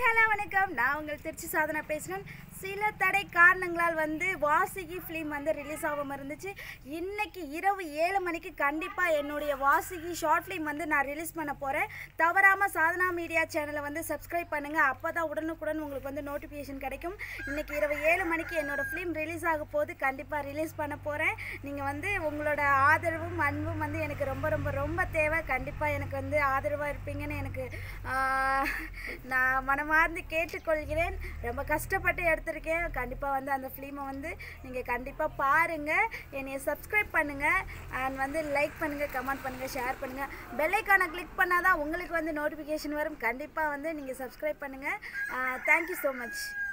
Hello வணக்கம். நான் உங்கள் திருச்சி சாதனா பேசுகிறேன். சில தடை காரணங்களால் வாசுகி ஃபிலிம் ரிலீஸ் ஆகாமல் இருந்துச்சு. இன்றைக்கி இரவு 7 மணிக்கு கண்டிப்பாக என்னுடைய வாசுகி ஷார்ட் ஃபிலிம் நான் ரிலீஸ் பண்ண போகிறேன். தவறாமல் சாதனா மீடியா சேனலை சப்ஸ்கிரைப் பண்ணுங்கள். அப்போ தான் உடனுக்குடன் உங்களுக்கு நோட்டிஃபிகேஷன் கிடைக்கும். இன்றைக்கி இரவு 7 மணிக்கு என்னோடய ஃபிலிம் ரிலீஸ் ஆக போது கண்டிப்பாக ரிலீஸ் பண்ண போகிறேன். நீங்கள் உங்களோட ஆதரவும் அன்பும் எனக்கு ரொம்ப ரொம்ப ரொம்ப தேவை. கண்டிப்பாக எனக்கு ஆதரவாக இருப்பீங்கன்னு எனக்கு நான் மனமார்ந்து கேட்டுக்கொள்கிறேன். ரொம்ப கஷ்டப்பட்டு எடுத்துருக்கேன். கண்டிப்பாக அந்த ஃபிலிமை நீங்கள் கண்டிப்பாக பாருங்கள். என்னையை சப்ஸ்கிரைப் பண்ணுங்கள் அண்ட் லைக் பண்ணுங்கள், கமெண்ட் பண்ணுங்கள், ஷேர் பண்ணுங்கள். பெல் ஐக்கானை கிளிக் பண்ணால் தான் உங்களுக்கு நோட்டிஃபிகேஷன் வரும். கண்டிப்பாக நீங்கள் சப்ஸ்கிரைப் பண்ணுங்கள். Thank you so much.